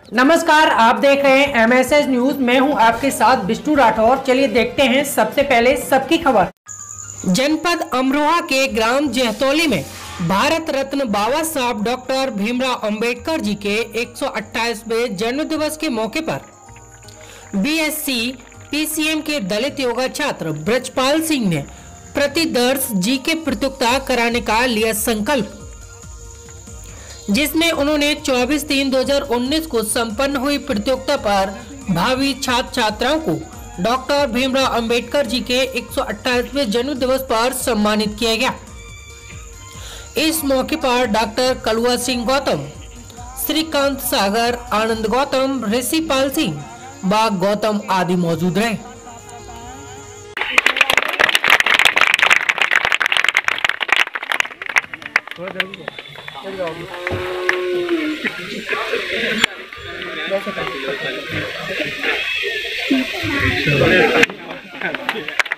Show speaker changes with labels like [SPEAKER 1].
[SPEAKER 1] नमस्कार, आप देख रहे हैं MSS न्यूज। मैं हूं आपके साथ विष्णु राठौर। चलिए देखते हैं सबसे पहले सबकी खबर। जनपद अमरोहा के ग्राम जहतौली में भारत रत्न बाबा साहब डॉक्टर भीमराव अंबेडकर जी के 128वें जन्म दिवस के मौके पर BSc PCM के दलित योगा छात्र ब्रजपाल सिंह ने प्रतिदर्श GK प्रतियोगिता कराने का लिया संकल्प, जिसमें उन्होंने 24/3/2019 को संपन्न हुई प्रतियोगिता पर भावी छात्र छात्राओं को डॉक्टर भीमराव अंबेडकर जी के 128वें जन्म दिवस पर सम्मानित किया गया। इस मौके पर डॉक्टर कलुआ सिंह गौतम, श्रीकांत सागर, आनंद गौतम, ऋषिपाल सिंह, बाग गौतम आदि मौजूद रहे।
[SPEAKER 2] Gracias.